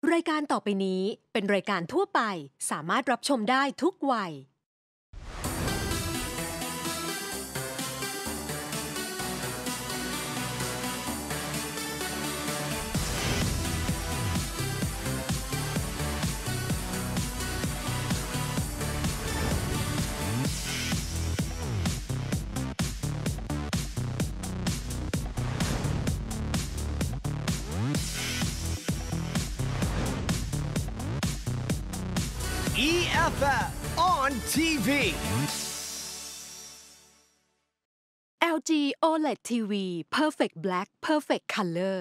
รายการต่อไปนี้เป็นรายการทั่วไปสามารถรับชมได้ทุกวัย EFF on TV LG OLED TV Perfect Black Perfect Color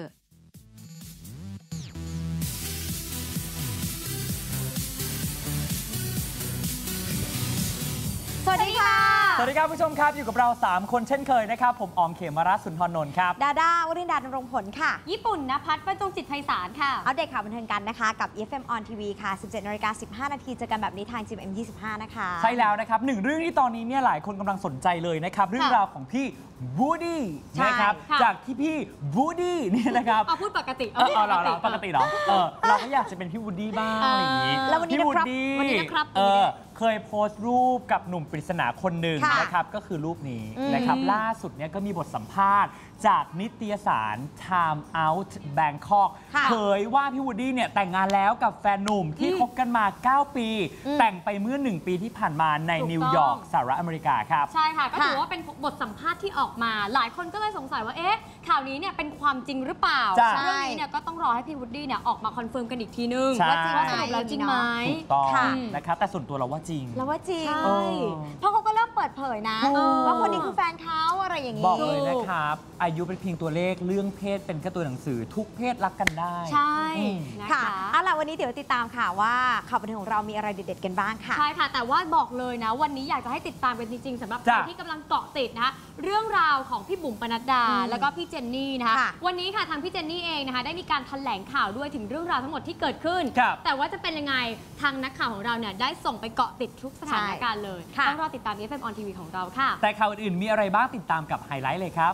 สวัสดีค่ะสวัสดีครับผู้ชมครับอยู่กับเรา3คนเช่นเคยนะครับผมออมเขมรัตน์สุนทรนนท์ครับดาดาวรินดาดำรงผลค่ะญี่ปุ่นนภัสบรรจงจิตไพศาลค่ะอัปเดตข่าวบันเทิงกันนะคะกับ EFM on TV ค่ะ 17:15 น.เจอกันแบบนี้ทาง GMM25 นะคะใช่แล้วนะครับหนึ่งเรื่องที่ตอนนี้เนี่ยหลายคนกำลังสนใจเลยนะครับเรื่องราวของพี่วูดดี้นะครับจากที่พี่วูดดี้นี่นะครับเอาพูดปกติเราปกติเหรอเราก็อยากจะเป็นพี่วูดดี้บ้างอะไรอย่างนี้แล้ววันนี้นะครับเคยโพสต์รูปกับหนุ่มปริศนาคนหนึ่งนะครับก็คือรูปนี้นะครับล่าสุดเนี่ยก็มีบทสัมภาษณ์จากนิตยสาร Time Out Bangkok เผยว่าพี่วูดดี้เนี่ยแต่งงานแล้วกับแฟนหนุ่มที่คบกันมา 9 ปี แต่งไปเมื่อ 1 ปีที่ผ่านมาในนิวยอร์กสหรัฐอเมริกาครับใช่ค่ะก็ถือว่าเป็นบทสัมภาษณ์ที่ออกมาหลายคนก็เลยสงสัยว่าเอ๊ะข่าวนี้เนี่ยเป็นความจริงหรือเปล่าเรื่องนี้เนี่ยก็ต้องรอให้พี่วูดดี้เนี่ยออกมาคอนเฟิร์มกันอีกทีนึงว่าสรุปแล้วจริงไหมถูกต้องนะครับแต่ส่วนตัวเราว่าจริงจริงเพราะเขาก็เริ่มเปิดเผยนะว่าคนนี้คือแฟนเขาอะไรอย่างนี้บอกเลยนะครับอายุเป็นเพียงตัวเลขเรื่องเพศเป็นแค่ตัวหนังสือทุกเพศรักกันได้ใช่ค่ะเอาล่ะวันนี้เดี๋ยวติดตามค่ะว่าข่าวบันเทิงของเรามีอะไรเด็ดๆกันบ้างค่ะใช่ค่ะแต่ว่าบอกเลยนะวันนี้อยากจะให้ติดตามกันจริงๆสำหรับใครที่กำลังเกาะติดนะคะเรื่องราวของพี่บุ๋มปนัดดาแล้วก็พี่เจนนี่นะคะวันนี้ค่ะทางพี่เจนนี่เองนะคะได้มีการแถลงข่าวด้วยถึงเรื่องราวทั้งหมดที่เกิดขึ้นแต่ว่าจะเป็นยังไงทางนักข่าวของเราเนี่ยได้ส่งไปเกาะติดทุกสถานการณ์เลยต้องรอติดตาม EFM on TV ของเราค่ะแต่ข่าวอื่นๆมีอะไรบ้างติดตามกับไฮไลท์เลยครับ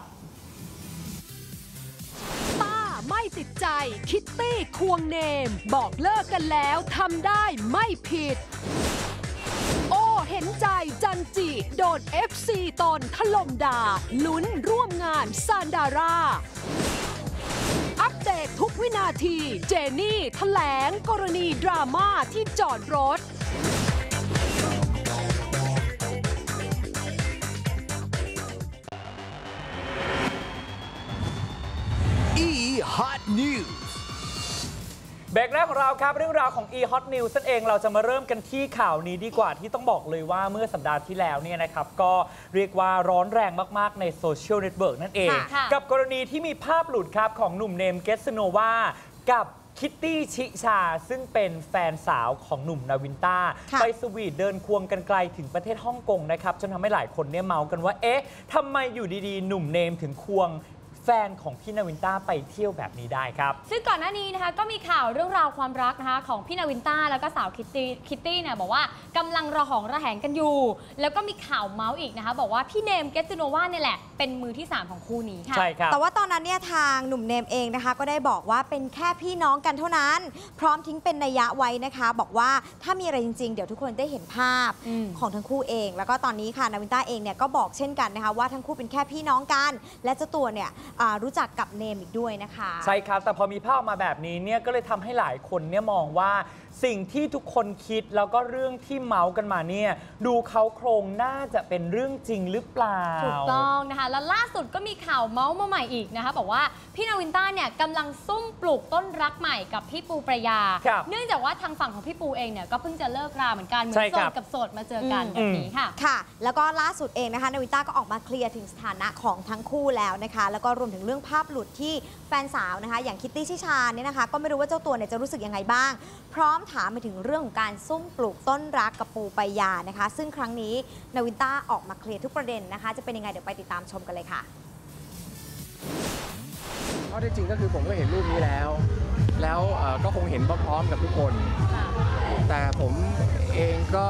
ป้าไม่ติดใจคิตตี้ควงเนมบอกเลิกกันแล้วทำได้ไม่ผิดโอ้เห็นใจจันจิโดน FC ตนถล่มด่าลุ้นร่วมงานซานดาราอัปเดตทุกวินาทีเจนี่แถลงกรณีดราม่าที่จอดรถ Hot News เบรกแรกของเราครับเรื่องราวของ E-Hot News นั่นเองเราจะมาเริ่มกันที่ข่าวนี้ดีกว่าที่ต้องบอกเลยว่าเมื่อสัปดาห์ที่แล้วเนี่ยนะครับก็เรียกว่าร้อนแรงมากๆในโซเชียลเน็ตเวิร์กนั่นเองกับกรณีที่มีภาพหลุดครับของหนุ่มเนมเกสโนวากับคิตตี้ชิชาซึ่งเป็นแฟนสาวของหนุ่มนาวินต้าไปสวีทเดินควงกันไกลถึงประเทศฮ่องกงนะครับจนทำให้หลายคนเนี่ยเมากันว่าเอ๊ะทำไมอยู่ดีๆหนุ่มเนมถึงควงแฟนของพี่นาวินต้าไปเที่ยวแบบนี้ได้ครับซึ่งก่อนหน้านี้นะคะก็มีข่าวเรื่องราวความรักนะคะของพี่นาวินต้าแล้วก็สาวคิตตี้เนี่ยบอกว่ากำลังระหองระแหงกันอยู่แล้วก็มีข่าวเมาส์อีกนะคะบอกว่าพี่เนมเกสโนวาเนี่ยแหละเป็นมือที่3ของคู่นี้ค่ะใช่ครับแต่ว่าตอนนั้นเนี่ยทางหนุ่มเนมเองนะคะก็ได้บอกว่าเป็นแค่พี่น้องกันเท่านั้นพร้อมทิ้งเป็นนัยยะไว้นะคะบอกว่าถ้ามีอะไรจริงๆเดี๋ยวทุกคนได้เห็นภาพของทั้งคู่เองแล้วก็ตอนนี้ค่ะนาวินต้าเองเนี่ยก็บอกเช่นกันนะคะว่าทั้งคู่เป็นแค่พี่น้องกันและเจ้าตัวเนี่ยรู้จักกับเนมอีกด้วยนะคะใช่ครับแต่พอมีภาพออกมาแบบนี้เนี่ยก็เลยทำให้หลายคนเนี่ยมองว่าสิ่งที่ทุกคนคิดแล้วก็เรื่องที่เมาส์กันมาเนี่ยดูเขาโครงน่าจะเป็นเรื่องจริงหรือเปล่าถูกต้องนะคะแล้วล่าสุดก็มีข่าวเมาส์มาใหม่อีกนะคะบอกว่าพี่นาวินต้าเนี่ยกำลังซุ่มปลูกต้นรักใหม่กับพี่ปูประยาเนื่องจากว่าทางฝั่งของพี่ปูเองเนี่ยก็เพิ่งจะเลิกราเหมือนกันเหมือนโสดกับโสดมาเจอกันแบบนี้ค่ะค่ะแล้วก็ล่าสุดเองนะคะนาวินต้าก็ออกมาเคลียร์ถึงสถานะของทั้งคู่แล้วนะคะแล้วก็รวมถึงเรื่องภาพหลุดที่แฟนสาวนะคะอย่างคิตตี้ชิชาเนี่ยนะคะก็ไม่รู้ว่าเจ้าตัวเนี่ยจะรู้สึกยังไงบ้างพร้อมถามไปถึงเรื่องของการซุ่มปลูกต้นรักกับปูปายานะคะซึ่งครั้งนี้นาวินต้าออกมาเคลียร์ทุกประเด็นนะคะจะเป็นยังไงเดี๋ยวไปติดตามชมกันเลยค่ะข้อเท็จจริงก็คือผมก็เห็นรูปนี้แล้วก็คงเห็นพร้อมๆกับทุกคนแต่ผมเองก็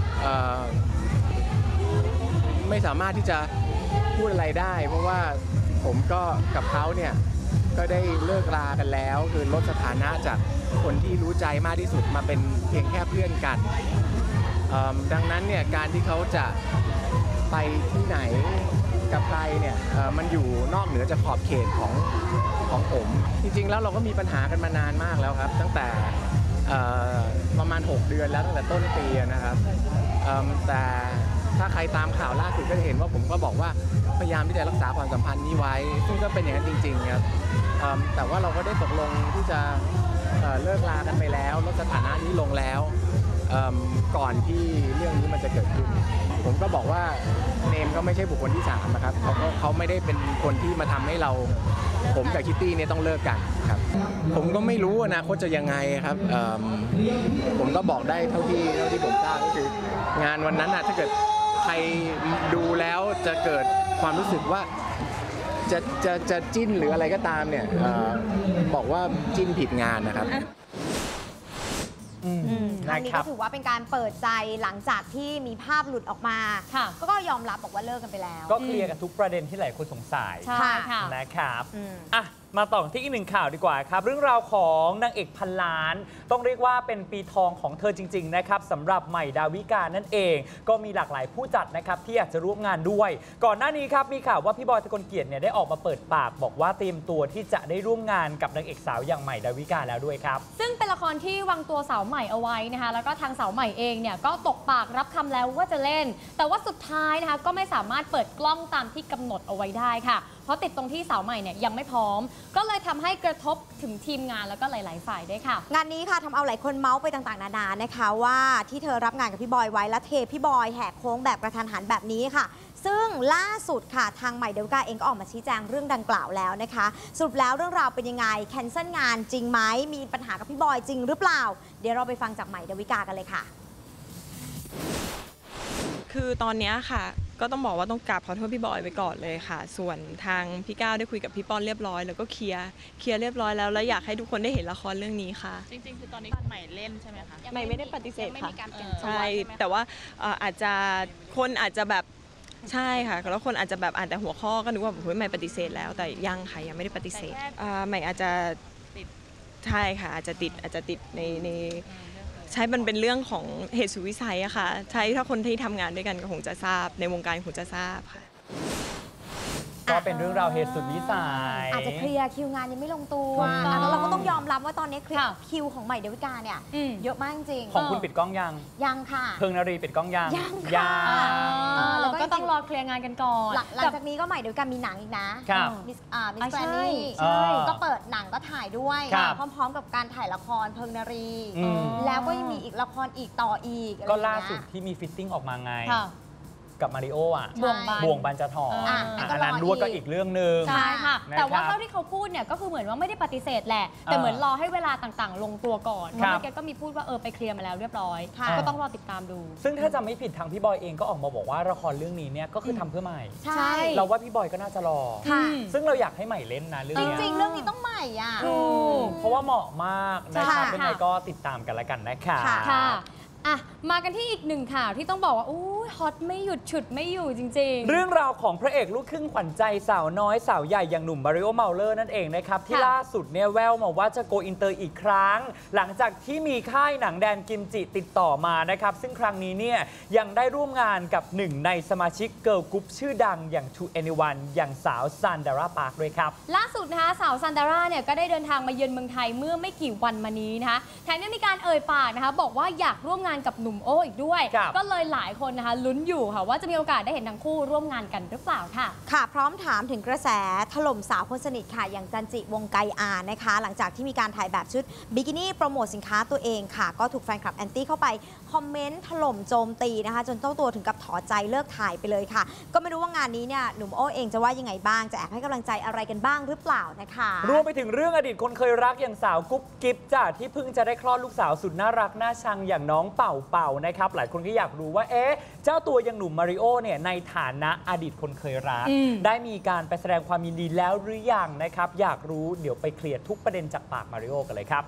ไม่สามารถที่จะพูดอะไรได้เพราะว่าผมก็กับเขาเนี่ยก็ได้เลิกรากันแล้วคือลดสถานะจากคนที่รู้ใจมากที่สุดมาเป็นเพียงแค่เพื่อนกันดังนั้นเนี่ยการที่เขาจะไปที่ไหนกับใครเนี่ยมันอยู่นอกเหนือจากขอบเขตของผมจริงๆแล้วเราก็มีปัญหากันมานานมากแล้วครับตั้งแต่ประมาณ6 เดือนแล้วตั้งแต่ต้นปีนะครับแต่ถ้าใครตามข่าวล่าสุดก็จะเห็นว่าผมก็บอกว่าพยายามที่จะรักษาความสัมพันธ์นี้ไว้ซึ่งก็เป็นอย่างนั้นจริงๆครับแต่ว่าเราก็ได้ตกลงที่จะเลิกลากันไปแล้วลดสถานะนี้ลงแล้วก่อนที่เรื่องนี้มันจะเกิดขึ้นผมก็บอกว่าเนมก็ไม่ใช่บุคคลที่3นะครับเขาไม่ได้เป็นคนที่มาทำให้ผมกับคิตตี้เนี่ยต้องเลิกกันครับผมก็ไม่รู้อนาคตจะยังไงครับผมก็บอกได้เท่าที่ผมทราบก็คืองานวันนั้นถ้าเกิดใครดูแล้วจะเกิดความรู้สึกว่าจะจิ้นหรืออะไรก็ตามเนี่ยบอกว่าจิ้นผิดงานนะครับครั้งนี้ก็ถือว่าเป็นการเปิดใจหลังจากที่มีภาพหลุดออกมาก็ยอมรับบอกว่าเลิกกันไปแล้วก็เคลียร์กันทุกประเด็นที่หลายคนสงสัยใช่ค่ะนะครับมาต่อที่อีกหนึ่งข่าวดีกว่าครับเรื่องราวของนางเอกพันล้านต้องเรียกว่าเป็นปีทองของเธอจริงๆนะครับสำหรับใหม่ดาวิกานั่นเองก็มีหลากหลายผู้จัดนะครับที่อยากจะร่วมงานด้วยก่อนหน้านี้ครับมีข่าวว่าพี่บอย ทกลเกียรติเนี่ยได้ออกมาเปิดปากบอกว่าเตรียมตัวที่จะได้ร่วมงานกับนางเอกสาวอย่างใหม่ดาวิกาแล้วด้วยครับซึ่งเป็นละครที่วางตัวสาวใหม่เอาไว้นะคะแล้วก็ทางสาวใหม่เองเนี่ยก็ตกปากรับคำแล้วว่าจะเล่นแต่ว่าสุดท้ายนะคะก็ไม่สามารถเปิดกล้องตามที่กำหนดเอาไว้ได้ค่ะเพราะติดตรงที่สาวใหม่เนี่ยยังไม่พร้อมก็เลยทำให้กระทบถึงทีมงานแล้วก็หลายๆฝ่ายด้วยค่ะงานนี้ค่ะทำเอาหลายคนเมาส์ไปต่างๆนานานะคะว่าที่เธอรับงานกับพี่บอยไว้และเทพี่บอยแหกโค้งแบบกระทันหันแบบนี้ค่ะซึ่งล่าสุดค่ะทางใหม่ดาวิกาเองก็ออกมาชี้แจงเรื่องดังกล่าวแล้วนะคะสรุปแล้วเรื่องราวเป็นยังไงแคนเซิลงานจริงไหมมีปัญหากับพี่บอยจริงหรือเปล่าเดี๋ยวเราไปฟังจากใหม่ดาวิกากันเลยค่ะคือตอนนี้ค่ะก็ต้องบอกว่าต้องกราบขอโทษพี่บอยไปก่อนเลยค่ะส่วนทางพี่ก้าวได้คุยกับพี่ป้อนเรียบร้อยแล้วก็เคลียร์เรียบร้อยแล้วอยากให้ทุกคนได้เห็นละครเรื่องนี้ค่ะจริงๆคือตอนนี้ใหม่เล่นใช่ไหมคะใหม่ไม่ได้ปฏิเสธค่ะใช่แต่ว่าอาจจะคนอาจจะแบบใช่ค่ะแล้วคนอาจจะแบบอ่านแต่หัวข้อก็นึกว่าใหม่ปฏิเสธแล้วแต่ยังค่ะยังไม่ได้ปฏิเสธใหม่อาจจะติดใช่ค่ะอาจจะติดในใช่มันเป็นเรื่องของเหตุสุดวิสัยอะค่ะใช่ถ้าคนที่ทำงานด้วยกันก็คงจะทราบในวงการคงจะทราบค่ะก็เป็นเรื่องราวเหตุสุดวิสัยอาจจะเคลียร์คิวงานยังไม่ลงตัวแล้วเราก็ต้องยอมรับว่าตอนนี้คิวของใหม่ดาวิกาเนี่ยเยอะมากจริงของคุณปิดกล้องยังค่ะเพิงนารีปิดกล้องยังแล้วก็ต้องรอเคลียร์งานกันก่อนหลังจากนี้ก็ใหม่ดาวิกามีหนังอีกนะมิสแกรนนี่ก็เปิดหนังก็ถ่ายด้วยพร้อมๆกับการถ่ายละครเพิงนารีแล้วก็ยังมีอีกละครอีกต่ออีกก็ล่าสุดที่มีฟิตติ้งออกมาไงกับมาริโอบ่วงบานจะถอนอันนั้นด้วยก็อีกเรื่องหนึ่งใช่ค่ะแต่ว่าเท่าที่เขาพูดเนี่ยก็คือเหมือนว่าไม่ได้ปฏิเสธแหละแต่เหมือนรอให้เวลาต่างๆลงตัวก่อนเพราะแกก็มีพูดว่าไปเคลียร์มาแล้วเรียบร้อยก็ต้องรอติดตามดูซึ่งถ้าจำไม่ผิดทางพี่บอยเองก็ออกมาบอกว่าละครเรื่องนี้เนี่ยก็คือทำเพื่อใหม่ใช่เราว่าพี่บอยก็น่าจะรอซึ่งเราอยากให้ใหม่เล่นนะเรื่องนี้จริงๆเรื่องนี้ต้องใหม่อ่ะเพราะว่าเหมาะมากนะครับเป็นไงก็ติดตามกันแล้วกันนะคะมากันที่อีกหนึ่งข่าวที่ต้องบอกว่าฮอตไม่หยุดฉุดไม่อยู่จริงๆเรื่องราวของพระเอกลูกครึ่งขวัญใจสาวน้อยสาวใหญ่อย่างหนุ่มมาริโอ เมาเลอร์นั่นเองนะครับที่ล่าสุดเนี่ยแววมาว่าจะโกอินเตอร์อีกครั้งหลังจากที่มีค่ายหนังแดนกิมจิติดต่อมานะครับซึ่งครั้งนี้เนี่ยยังได้ร่วมงานกับหนึ่งในสมาชิกเกิร์ลกรุ๊ปชื่อดังอย่าง 2NE1 อย่างสาวซันดาราปาร์คด้วยครับล่าสุดนะคะสาวซันดาราเนี่ยก็ได้เดินทางมาเยือนเมืองไทยเมื่อไม่กี่วันมานี้นะคะแถมยังมีการเอ่ยปากนะคะบอกว่าอยากร่วมงานกับหนุ่มโอ้ด้วยก็เลยหลายคนนะคะลุ้นอยู่ค่ะว่าจะมีโอกาสได้เห็นทั้งคู่ร่วมงานกันหรือเปล่าค่ะค่ะพร้อมถามถึงกระแสถล่มสาวคนสนิทค่ะอย่างจันจิวงไกอานะคะหลังจากที่มีการถ่ายแบบชุดบิกินี่โปรโมทสินค้าตัวเองค่ะก็ถูกแฟนคลับแอนตี้เข้าไปคอมเมนต์ถล่มโจมตีนะคะจนเจ้าตัวถึงกับถอดใจเลิกถ่ายไปเลยค่ะก็ไม่รู้ว่างานนี้เนี่ยหนุ่มโอ้เองจะว่ายังไงบ้างจะแอบให้กำลังใจอะไรกันบ้างหรือเปล่านะคะรวมไปถึงเรื่องอดีตคนเคยรักอย่างสาวกุ๊บกิ๊บจ้ะที่เพิ่งจะได้คลอดลูกสาวสุดน่ารักน่าชังอย่างน้องเป่านะครับหลายคนก็อยากรู้ว่าเจ้าตัวยังหนุ่มมาริโอเนี่ยในฐานะอดีตคนเคยรักได้มีการไปแสดงความยินดีแล้วหรือยังนะครับอยากรู้เดี๋ยวไปเคลียร์ทุกประเด็นจากปากมาริโอกันเลยครับ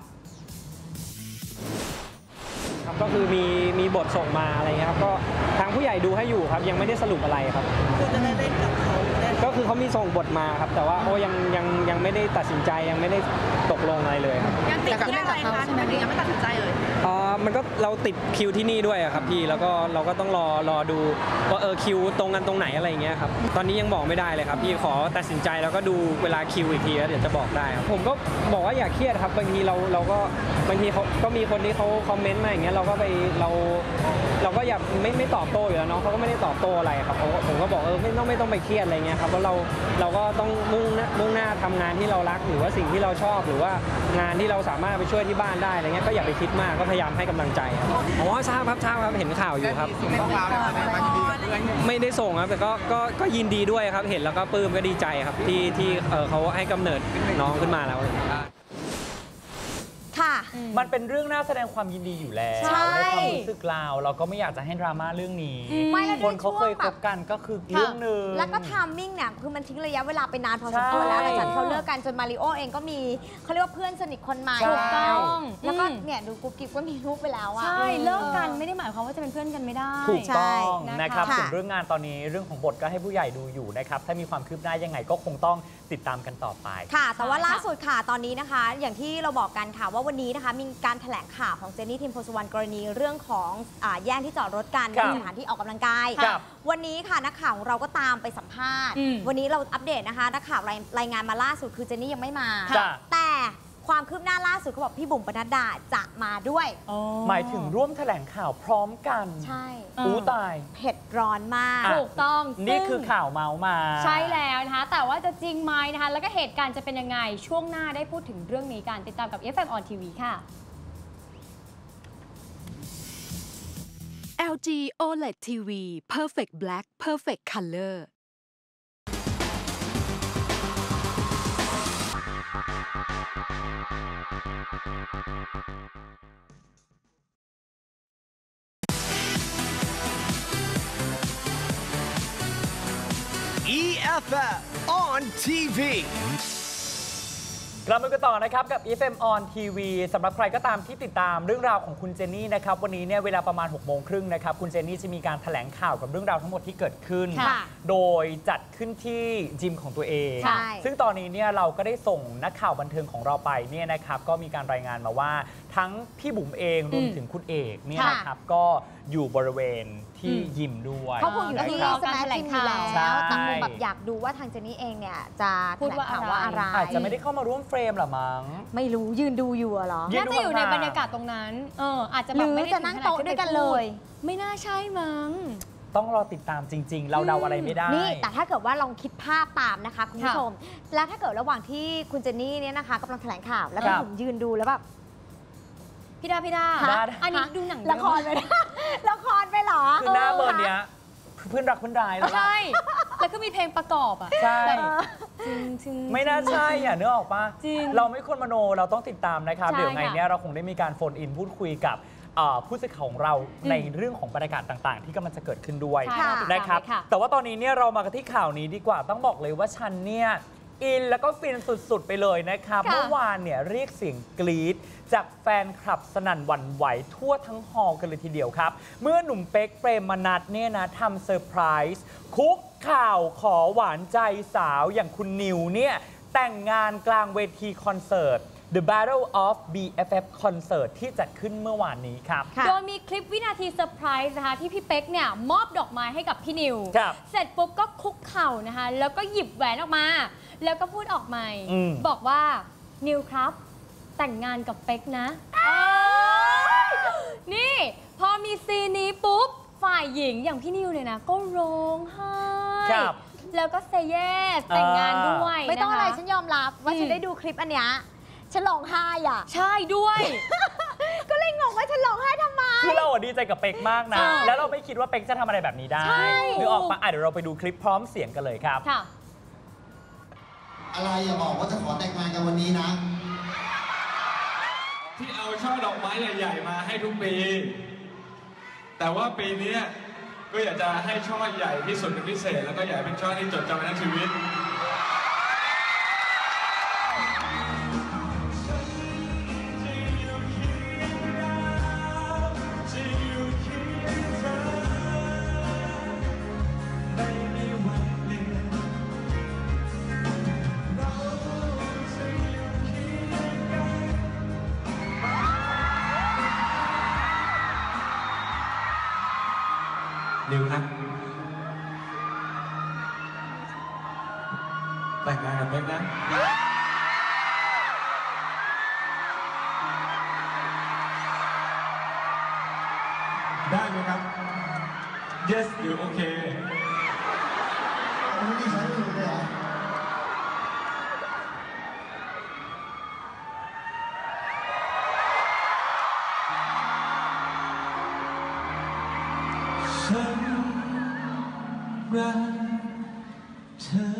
ก็คือมีบทส่งมาอะไรเงี้ยครับก็ทางผู้ใหญ่ดูให้อยู่ครับยังไม่ได้สรุปอะไรครับคือจะได้เล่นกับเขาได้ก็คือเขามีส่งบทมาครับแต่ว่าโอ้ยังไม่ได้ตัดสินใจยังไม่ได้ตกลงอะไรเลยครับยังติดที่อะไรคะทำไมถึงยังไม่ตัดสินใจเลยมันก็เราติดคิวที่นี่ด้วยอะครับพี่แล้วก็เราก็ต้องรอดูว่าคิวตรงกันตรงไหนอะไรอย่างเงี้ยครับตอนนี้ยังบอกไม่ได้เลยครับพี่ขอตัดสินใจแล้วก็ดูเวลาคิวอีกทีแล้วเดี๋ยวจะบอกได้ครับผมก็บอกว่าอย่าเครียดครับบางทีเราก็บางทีเขาก็มีคนที่เขาคอมเมนต์มาอย่างเงี้ยเราก็ไปเราก็อย่าไม่ตอบโต้อยู่แล้วเนาะเขาก็ไม่ได้ตอบโต้อะไรครับผมก็บอกไม่ต้องไปเครียดอะไรเงี้ยครับเพราะเราก็ต้องมุ่งหน้าทำงานที่เรารักหรือว่าสิ่งที่เราชอบหรือว่างานที่เราสามารถไปช่วยที่บ้านได้อะไรเงี้ยก็อย่าไปคิดมากก็พยายามให้กำลังใจครับอ๋อทราบครับเห็นข่าวอยู่ครับไม่ได้ส่งครับแต่ก็ยินดีด้วยครับเห็นแล้วก็ปลื้มก็ดีใจครับที่เขาให้กำเนิดน้องขึ้นมาแล้วค่ะมันเป็นเรื่องน่าแสดงความยินดีอยู่แล้วในความรู้สึกเราก็ไม่อยากจะให้ดราม่าเรื่องนี้คนเขาเคยคบกันก็คือเรื่องนึงแล้วก็ไทามมิ่งเนี่ยคือมันทิ้งระยะเวลาไปนานพอสมควรแล้วหลังจากเขาเลิกกันจนมาริโอเองก็มีเขาเรียกว่าเพื่อนสนิทคนใหม่ถูกต้องแล้วก็เนี่ยดูกุ๊กกิ๊บก็มีลูกไปแล้วอ่ะใช่เลิกกันไม่ได้หมายความว่าจะเป็นเพื่อนกันไม่ได้ถูกต้องนะครับส่วนเรื่องงานตอนนี้เรื่องของบทก็ให้ผู้ใหญ่ดูอยู่นะครับถ้ามีความคืบหน้ายังไงก็คงต้องติดตามกันต่อไปค่ะแต่ว่าล่าสุดค่ะตอนนี้นะคะอย่างที่เราบอกกันค่ะว่าวันนี้นะคะมีการแถลงข่าวของเจนนี่ทิมโพสุวรรณกรณีเรื่องของแย่งที่จอดรถกันในสถานที่ออกกำลังกายวันนี้ค่ะนักข่าวของเราก็ตามไปสัมภาษณ์วันนี้เราอัปเดตนะคะนักข่าวรายงานมาล่าสุดคือเจนนี่ยังไม่มาแต่ความคืบหน้าล่าสุดเขาบอกพี่บุ๋มปนัดดาจะมาด้วยหมายถึงร่วมแถลงข่าวพร้อมกันใช่ตายเผ็ดร้อนมากถูกต้องนี่คือข่าวเมาส์มาใช่แล้วนะคะแต่ว่าจะจริงไหมนะคะแล้วก็เหตุการณ์จะเป็นยังไงช่วงหน้าได้พูดถึงเรื่องนี้กันติดตามกับ FM on TV ค่ะ LG OLED TV Perfect Black Perfect Color EFF on TV กลับมากันต่อนะครับกับ FM on TV สำหรับใครก็ตามที่ติดตามเรื่องราวของคุณเจนนี่นะครับวันนี้เนี่ยเวลาประมาณ 18:30 นนะครับคุณเจนนี่จะมีการแถลงข่าวกับเรื่องราวทั้งหมดที่เกิดขึ้นโดยจัดขึ้นที่จิมของตัวเองซึ่งตอนนี้เนี่ยเราก็ได้ส่งนักข่าวบันเทิงของเราไปเนี่ยนะครับก็มีการรายงานมาว่าทั้งพี่บุ๋มเองรวมถึงคุณเอกเนี่ยนะครับก็อยู่บริเวณที่ยิมด้วยเขาคงอยู่ที่สแมทจิมอยู่แล้วแต่คงแบบอยากดูว่าทางเจนนี่เองเนี่ยจะแถลงข่าวว่าอะไรอาจจะไม่ได้เข้ามาร่วมเฟรมหรอมั้งไม่รู้ยืนดูอยู่หรอน่าจะอยู่ในบรรยากาศตรงนั้นอาจจะแบบไม่ได้จะนั่งโต๊ะด้วยกันเลยไม่น่าใช่มั้งต้องรอติดตามจริงๆเราเดาอะไรไม่ได้นี่แต่ถ้าเกิดว่าลองคิดภาพตามนะคะคุณผู้ชมแล้วถ้าเกิดระหว่างที่คุณเจนนี่เนี่ยนะคะกำลังแถลงข่าวแล้วก็ผมยืนดูแล้วแบบพี่ดาอันนี้ดูหนังละครไปละครไปหรอคือหน้าเบอร์เนี้ยเพื่อนรักเพื่อนร้ายแล้วใช่แล้วก็มีเพลงประกอบอ่ะใช่ไม่น่าใช่อ่ะเนื้อออกปะเราไม่ควรมโนเราต้องติดตามนะครับเดี๋ยวไงเนี่ยเราคงได้มีการโฟนอินพูดคุยกับผู้สื่อข่าวของเราในเรื่องของบรรยากาศต่างๆที่กำลังจะเกิดขึ้นด้วยนะครับแต่ว่าตอนนี้เนี่ยเรามากันที่ข่าวนี้ดีกว่าต้องบอกเลยว่าฉันเนี่ยอินแล้วก็ฟินสุดๆไปเลยนะครับเมื่อวานเนี่ยเรียกเสียงกรี๊ดจากแฟนคลับสนั่นหวั่นไหวทั่วทั้งฮอลล์กันเลยทีเดียวครับเมื่อหนุ่มเป๊กเปรมนัทเนี่ยนะทำเซอร์ไพรส์คุกข่าวขอหวานใจสาวอย่างคุณนิวเนี่ยแต่งงานกลางเวทีคอนเสิร์ต The Battle of BFF Concert ที่จัดขึ้นเมื่อวานนี้ครับโดยมีคลิปวินาทีเซอร์ไพรส์นะคะที่พี่เป๊กเนี่ยมอบดอกไม้ให้กับพี่นิวเสร็จปุ๊บก็คุกเข่านะคะแล้วก็หยิบแหวนออกมาแล้วก็พูดออกมาบอกว่านิวครับแต่งงานกับเป๊กนะนี่พอมีซีนนี้ปุ๊บฝ่ายหญิงอย่างพี่นิวเนี่ยนะก็ร้องไห้แล้วก็เซเยสแต่งงานด้วยไม่ต้องอะไรฉันยอมรับว่าฉันได้ดูคลิปอันเนี้ยฉันร้องไห้อ่ะใช่ด้วยก็เลยงงว่าฉันร้องไห้ทำไมคือเราดีใจกับเป๊กมากนะแล้วเราไม่คิดว่าเป๊กจะทำอะไรแบบนี้ได้นึกออกปะเดี๋ยวเราไปดูคลิปพร้อมเสียงกันเลยครับอะไรอย่าบอกว่าจะขอแต่งงานกันวันนี้นะที่เอาช่อดอกไม้ใหญ่ๆมาให้ทุกปีแต่ว่าปีนี้ก็อยากจะให้ช่อใหญ่ที่สุดเป็นพิเศษแล้วก็อยากเป็นช่อที่จดจำไว้ทั้งชีวิตนิวครับแต่งงานกับเป๊กนะ ได้ไหมครับ yes หรือโอเคนี่ใช้มือเลยเหรอฉันรักเธอ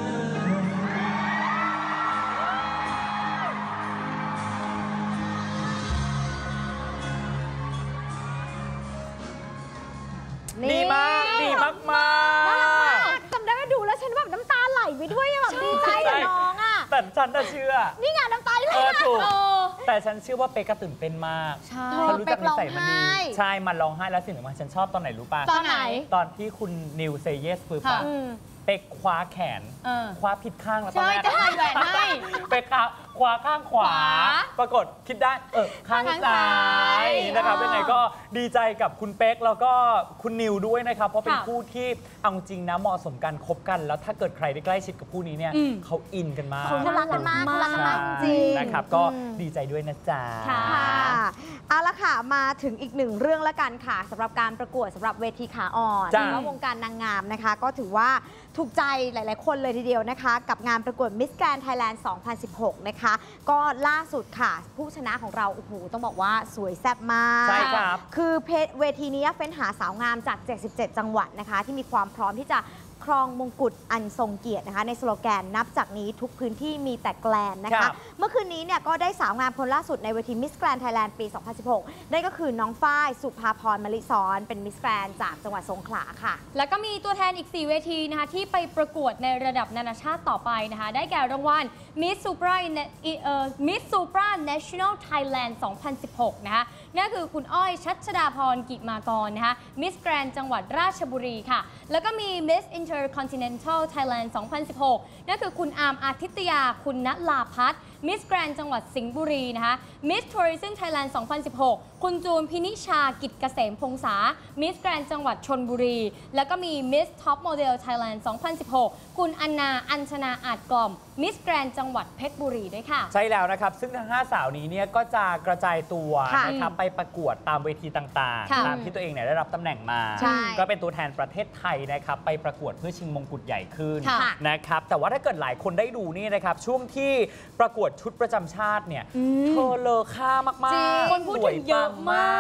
ดีมากดีมากมากจำได้ว่าดูแล้วฉันแบบน้ำตาไหลไปด้วยอะแบบดีใจกับน้องอะแต่ฉันน่ะเชื่อนี่ไงน้ำตาไหลถูกแต่ฉันเชื่อว่าเป๊กก็ตื่นเต้นมากใช่ฉันรู้จักนิสัยมันดีเป๊กร้องไห้ใช่มันร้องไห้แล้วสิ่งหนึ่งมันฉันชอบตอนไหนรู้ป่ะตอนไหนตอนที่คุณนิวเซเยสปุ๊บค่ะอะเป๊กคว้าแขน คว้าผิดข้างแล้วตอนใช่แรกจะใส่แหวนให้เป๊กคว้าข้างขวา ปรากฏคิดได้ข้างซ้ายนะครับเป็นไงก็ดีใจกับคุณเป๊กแล้วก็คุณนิวด้วยนะครับเพราะเป็นคู่ที่เอาจริงนะเหมาะสมกันคบกัน แล้วถ้าเกิดใครได้ใกล้ชิดกับคู่นี้เนี่ยเขาอินกันมากเขารักกันมากเขารักกันมากจริงนะครับก็ดีใจด้วยนะจ๊ะค่ะเอาละค่ะมาถึงอีกหนึ่งเรื่องละกันค่ะสำหรับการประกวดสำหรับเวทีขาอ่อนจ้ะแล้ววงการนางงามนะคะ ก็ถือว่าถูกใจหลาย ๆ คนเลยทีเดียวนะคะ กับงานประกวด Miss Grand Thailand 2016 นะคะ ก็ล่าสุดค่ะ ผู้ชนะของเราโอ้โหต้องบอกว่าสวยแซ่บมากใช่ครับคือเวทีนี้เฟ้นหาสาวงามจาก 77 จังหวัดนะคะ ที่มีความพร้อมที่จะครองมงกุฎอันทรงเกียรตินะคะในสโลแกนนับจากนี้ทุกพื้นที่มีแต่แกลนนะครัคะบเมื่อคืนนี้เนี่ยก็ได้สาวงามคนล่าสุดในเวที Miss Grand Thailand ปี 2016 นั่นก็คือน้องฝ้ายสุภาพรมลิศรเป็น Miss Grand จากจังหวัดสงขลาค่ะแล้วก็มีตัวแทนอีก 4 เวทีนะคะที่ไปประกวดในระดับนานาชาติต่อไปนะคะได้แก่รางวัล Miss Supra National Thailand 2016 นะคะนั่นคือคุณอ้อยชัชดาพรกิมากรนะคะ Miss Grand จังหวัดราชบุรีค่ะแล้วก็มี Miss Intercontinental Thailand 2016 นั่นคือคุณอาร์มอาทิตยาคุณณลาพัฒน์ Miss Grand จังหวัดสิงห์บุรีนะคะ Miss Tourism Thailand 2016 คุณจูนพินิชากิจเกษมพงษา Miss Grand จังหวัดชลบุรี แล้วก็มี Miss Top Model Thailand 2016 คุณอันนาอัญชนาอาจกล่อม Miss Grand จังหวัดเพชรบุรีด้วยค่ะใช่แล้วนะครับ ซึ่งทั้ง 5 สาวนี้เนี่ยก็จะกระจายตัวค่ะนะครับไปประกวดตามเวทีต่างค่ะๆ ตามที่ตัวเองเนี่ยได้รับตำแหน่งมาใช่ก็เป็นตัวแทนประเทศไทยนะครับไปประกวดเพื่อชิงมงกุฎใหญ่ขึ้นค่ะนะครับแต่ว่าถ้าเกิดหลายคนได้ดูนี่นะครับช่วงที่ประกวดชุดประจำชาติเนี่ยเธอเลอค่ามากจริงๆคนพูดถึงเยอะมาก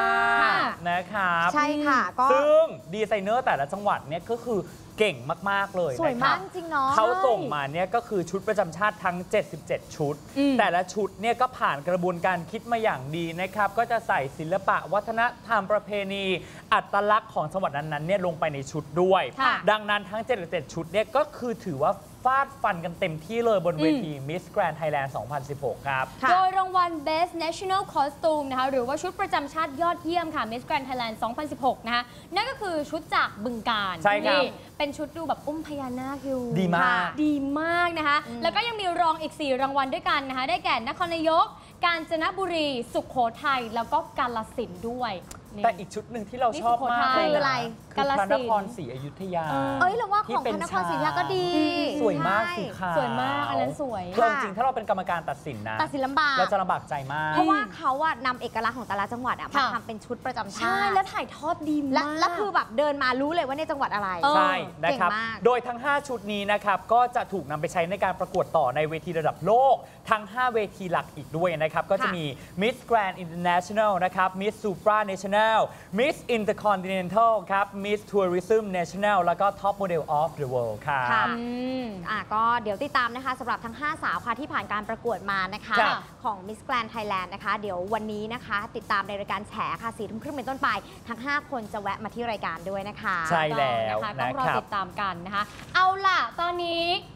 นะครับใช่ค่ะก็ซึ่งดีไซเนอร์แต่ละจังหวัดเนี่ยก็คือเก่งมากๆเลยสวยนะคมารักบจริงเนาะเขาส่งมาเนี่ยก็คือชุดประจำชาติทั้ง 77 ชุด แต่ละชุดเนี่ยก็ผ่านกระบวนการคิดมาอย่างดีนะครับ ก็จะใส่ศิลปะวัฒนธรรมประเพณี อัตลักษณ์ของจังหวัดนั้นๆเนี่ยลงไปในชุดด้วยค่ะดังนั้นทั้ง 77 ชุดเนี่ยก็คือถือว่าฟาดฟันกันเต็มที่เลยบนเวที Miss Grand Thailand 2016 ครับค่ะโดยรางวัล Best National Costume นะคะหรือว่าชุดประจำชาติยอดเยี่ยมค่ะ Miss Grand Thailand 2016 นะคะนั่นก็คือชุดจากบึงกาฬใช่ครับนี่เป็นชุดดูแบบอุ้มพญานาคอยู่ดีมากค่ะดีมากนะคะ แล้วก็ยังมีรองอีก 4 รางวัลด้วยกันนะคะ ได้แก่นครนายก กาญจนบุรี สุโขทัยแล้วก็กาฬสินธุ์ด้วยนี่แต่อีกชุดหนึ่งที่เรานี่ชอบมากสุโขทัยเลยคืออะไรคือพระกาฬสินนธุ์ครศรีอยุธยาเอ้ยเราว่าที่ของเป็พนระนครศรีอยุธยาก็ดีสวยมากสีขาวสวยมากอันนั้นสวยคือจริงๆถ้าเราเป็นกรรมการตัดสินนะตัดสินลำบากเราจะลำบากใจมากเพราะว่าเขาอะนำเอกลักษณ์ของแต่ละจังหวัดอะมาค่ะทำเป็นชุดประจำชาใช่ติแล้วถ่ายทอดดีมากและคือแบบเดินมารู้เลยว่าในจังหวัดอะไรเออใช่นะครับเก่งมากโดยทั้ง 5 ชุดนี้นะครับ ก็จะถูกนำไปใช้ในการประกวดต่อในเวทีระดับโลก ทั้ง 5 เวทีหลักอีกด้วยนะครับ ก็จะมี Miss Grand International นะครับ Miss Supra National Miss Intercontinental ครับ Miss Tourism National แล้วก็ Top Model of the World ครับค่ะมก็เดี๋ยวติดตามนะคะสำหรับทั้ง 5 สาวค่ะที่ผ่านการประกวดมานะคะครับของ Miss Grand Thailand นะคะ เดี๋ยววันนี้นะคะ ติดตามในรายการแฉค่ะ4 ทุ่มครึ่งเป็นต้นไป ทั้ง 5 คนจะแวะมาที่รายการด้วยนะคะใช่แล้วต้องรอนะครับติดตามกันนะคะ เอาล่ะ ตอนนี้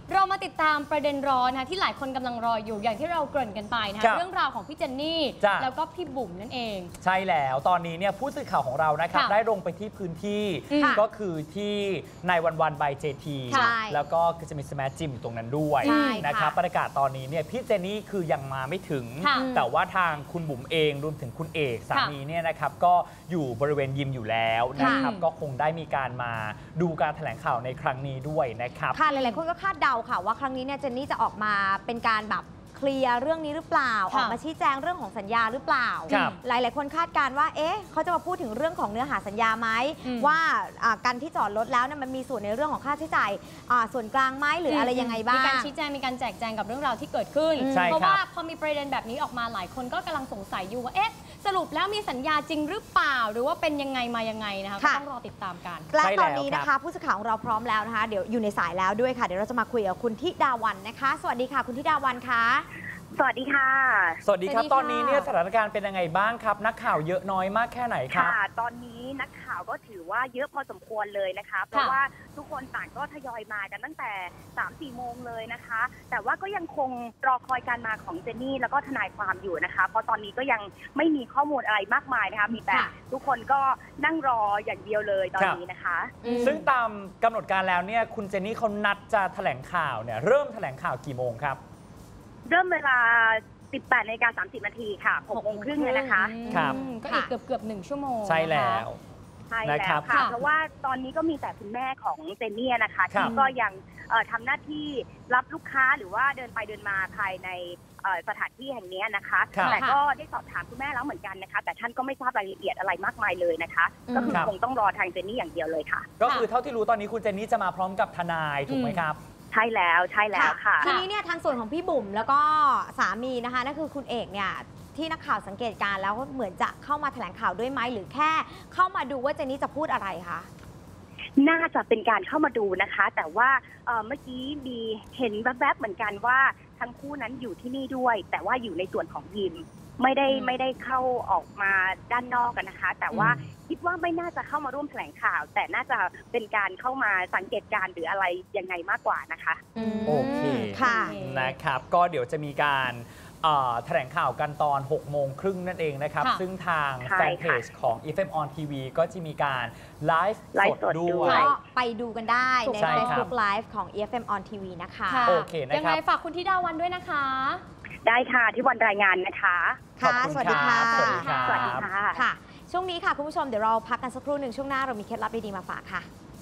เรามาติดตามประเด็นร้อนนะที่หลายคนกำลังรออยู่อย่างที่เราเกริ่นกันไปนะคะเรื่องราวของพี่เจนนี่แล้วก็พี่บุ๋มนั่นเองใช่แล้วตอนนี้เนี่ยผู้สื่อข่าวของเรานะครับได้ลงไปที่พื้นที่ก็คือที่ในวันใบเจทีแล้วก็จะมีสแมชจิมอยู่ตรงนั้นด้วยนะครับบรรยากาศตอนนี้เนี่ยพี่เจนนี่คือยังมาไม่ถึงแต่ว่าทางคุณบุ๋มเองรวมถึงคุณเอกสามีเนี่ยนะครับก็อยู่บริเวณยิมอยู่แล้วนะครับก็คงได้มีการมาดูการแถลงข่าวในครั้งนี้ด้วยนะครับค่ะหลายๆคนก็คาดเดาค่ะว่าครั้งนี้เนี่ยเจนนี่จะออกมาเป็นการแบบเคลียร์เรื่องนี้หรือเปล่าออกมาชี้แจงเรื่องของสัญญาหรือเปล่าหลายๆคนคาดการว่าเอ๊ะเขาจะมาพูดถึงเรื่องของเนื้อหาสัญญาไหมว่าการที่จอดรถแล้วเนี่ยมันมีส่วนในเรื่องของค่าใช้จ่ายส่วนกลางไหมหรืออะไรยังไงบ้างมีการชี้แจงมีการแจกแจงกับเรื่องราวที่เกิดขึ้นเพราะว่าพอมีประเด็นแบบนี้ออกมาหลายคนก็กำลังสงสัยอยู่ว่าเอ๊ะสรุปแล้วมีสัญญาจริงหรือเปล่าหรือว่าเป็นยังไงมายังไงนะคะก็ต้องรอติดตามกันและตอนนี้นะคะผู้สื่อข่าวของเราพร้อมแล้วนะคะเดี๋ยวอยู่ในสายแล้วด้วยค่ะเดี๋ยวเราจะมาคุยกับคุณธิดาวันนะคะสวัสดีค่ะคุณธิดาวันค่ะสวัสดีค่ะสวัสดีครับตอนนี้เนี่ยสถานการณ์เป็นยังไงบ้างครับนักข่าวเยอะน้อยมากแค่ไหนครับค่ะตอนนี้นักข่าวก็ถือว่าเยอะพอสมควรเลยนะคะเพราะว่าทุกคนต่างก็ทยอยมากันตั้งแต่ 3-4 โมงเลยนะคะแต่ว่าก็ยังคงรอคอยการมาของเจนนี่แล้วก็ทนายความอยู่นะคะเพราะตอนนี้ก็ยังไม่มีข้อมูลอะไรมากมายนะคะมีแต่ทุกคนก็นั่งรออย่างเดียวเลยตอนนี้นะคะซึ่งตามกำหนดการแล้วเนี่ยคุณเจนนี่เขานัดจะแถลงข่าวเนี่ยเริ่มแถลงข่าวกี่โมงครับเริ่มเวลา 18:30 นาทีค่ะ 6:30 เลยนะคะครับก็อีกเกือบ1 ชั่วโมงใช่แล้วใช่แล้วค่ะเพราะว่าตอนนี้ก็มีแต่คุณแม่ของเจนนี่นะคะที่ก็ยังทำหน้าที่รับลูกค้าหรือว่าเดินไปเดินมาภายในสถานที่แห่งนี้นะคะแต่ก็ได้สอบถามคุณแม่แล้วเหมือนกันนะคะแต่ท่านก็ไม่ทราบรายละเอียดอะไรมากมายเลยนะคะก็คือคงต้องรอทางเจนนี่อย่างเดียวเลยค่ะก็คือเท่าที่รู้ตอนนี้คุณเจนนี่จะมาพร้อมกับทนายถูกไหมครับใช่แล้วค่ะทีนี้เนี่ยทางส่วนของพี่บุ๋มแล้วก็สามีนะคะนั่นคือคุณเอกเนี่ยที่นักข่าวสังเกตการแล้วเหมือนจะเข้ามาแถลงข่าวด้วยไหมหรือแค่เข้ามาดูว่าเจนนี่จะพูดอะไรคะน่าจะเป็นการเข้ามาดูนะคะแต่ว่าเมื่อกี้มีเห็นแวบๆเหมือนกันว่าทั้งคู่นั้นอยู่ที่นี่ด้วยแต่ว่าอยู่ในส่วนของยิมไม่ได้เข้าออกมาด้านนอกกันนะคะแต่ว่าคิดว่าไม่น่าจะเข้ามาร่วมแถลงข่าวแต่น่าจะเป็นการเข้ามาสังเกตการหรืออะไรยังไงมากกว่านะคะโอเคค่ะนะครับก็เดี๋ยวจะมีการแถลงข่าวกันตอน 6:30 นั่นเองนะครับซึ่งทางแฟนเพจของ EFM on TV ก็จะมีการไลฟ์สดด้วยไปดูกันได้ใน Facebook Live ของ EFM on TV นะคะโอเคนะครับยังไงฝากคุณธิดาวันด้วยนะคะได้ค่ะที่วันรายงานนะคะค่ะสวัสดีค่ะสวัสดีค่ะค่ะช่วงนี้ค่ะคุณผู้ชมเดี๋ยวเราพักกันสักครู่หนึ่งช่วงหน้าเรามีเคล็ดลับดีๆมาฝากค่ะ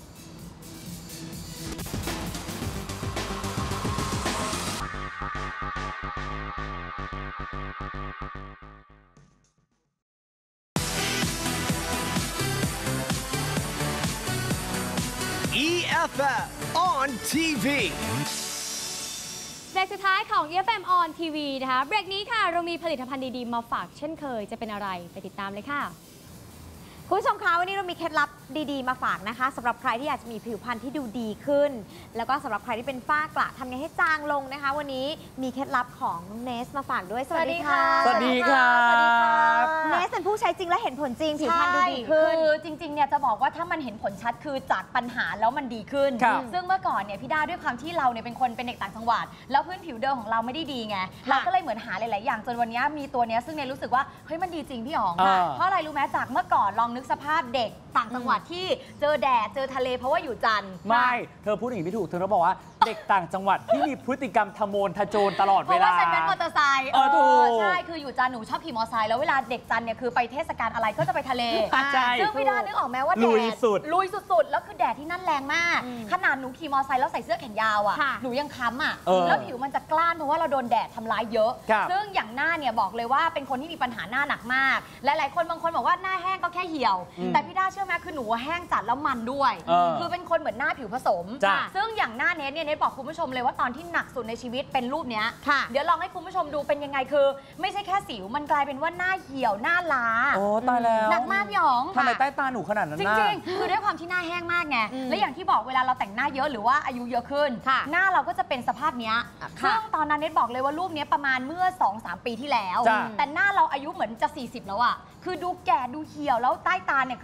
EFM on TV เบรกสุดท้ายของ EFM on TV นะคะเบรกนี้ค่ะเรามีผลิตภัณฑ์ดีๆมาฝากเช่นเคยจะเป็นอะไรไปติดตามเลยค่ะคุณผู้ชมคะวันนี้เรามีเคล็ดลับดีๆมาฝากนะคะสำหรับใครที่อยากจะมีผิวพรรณที่ดูดีขึ้นแล้วก็สำหรับใครที่เป็นฝ้ากระทำไงให้จางลงนะคะวันนี้มีเคล็ดลับของน้องเนสมาฝากด้วยสวัสดีค่ะสวัสดีครับเนสเป็นผู้ใช้จริงและเห็นผลจริงผิวพรรณดูดีขึ้นคือจริงๆเนี่ยจะบอกว่าถ้ามันเห็นผลชัดคือจากปัญหาแล้วมันดีขึ้นซึ่งเมื่อก่อนเนี่ยพี่ดาด้วยความที่เราเนี่ยเป็นคนเป็นเด็กต่างจังหวัดแล้วพื้นผิวเดิมของเราไม่ได้ดีไงเราก็เลยเหมือนหาหลายๆอย่างจนวันนี้มีตัวนี้ซึ่งเนี่ยรู้สึกว่าเฮ้ยมันดีจริงพี่อ๋องเพราะอะไรรู้ไหมจากเมื่อก่อนลองนึกสภาพเด็กต่างจังหวัดที่เจอแดดเจอทะเลเพราะว่าอยู่จันทร์ไม่เธอพูดอย่างนี้ไม่ถูกเธอต้องบอกว่าเด็กต่างจังหวัดที่มีพฤติกรรมทะโมนทะโจรตลอดเวลาเพราะว่าฉันเป็นมอเตอร์ไซค์ถูกใช่คืออยู่จันทร์หนูชอบขี่มอเตอร์ไซค์แล้วเวลาเด็กจันทร์เนี่ยคือไปเทศกาลอะไรก็จะไปทะเลซึ่งพี่ดานึกออกไหมว่าแดดลุยสุดแล้วคือแดดที่นั่นแรงมากขนาดหนูขี่มอเตอร์ไซค์แล้วใส่เสื้อแขนยาวอ่ะหนูยังค้ำอ่ะแล้วผิวมันจะกล้านเพราะว่าเราโดนแดดทำร้ายเยอะซึ่งอย่างหน้าเนี่ยบอกเลยว่าเป็นคนที่มีปัญหาหน้าหนักมากหลายๆคนบางคนบอกว่าหน้าแห้งก็แค่เหี่ยวแต่พี่ดาเชื่อไหมคือหนูแห้งจัดแล้วมันด้วยคือเป็นคนเหมือนหน้าผิวผสมซึ่งอย่างหน้าเนทเนี่ยเนทบอกคุณผู้ชมเลยว่าตอนที่หนักสุดในชีวิตเป็นรูปเนี้ยเดี๋ยวลองให้คุณผู้ชมดูเป็นยังไงคือไม่ใช่แค่สิวมันกลายเป็นว่าหน้าเหี่ยวหน้าล้าโอ้ตายแล้วหนักมากพี่อ๋องทำไมใต้ตาหนูขนาดนั้นจริงๆคือด้วยความที่หน้าแห้งมากไงและอย่างที่บอกเวลาเราแต่งหน้าเยอะหรือว่าอายุเยอะขึ้นหน้าเราก็จะเป็นสภาพเนี้ยซึ่งตอนนั้นเนทบอกเลยว่ารูปนี้ประมาณเมื่อ 2-3 ปีที่แล้วแต่หน้าเราอายุเหมือนจะ40แล้วอะคือดูแก่ดูเหี่ยวแล้วใต้ตาเนี่ยคือบอกเลยว่า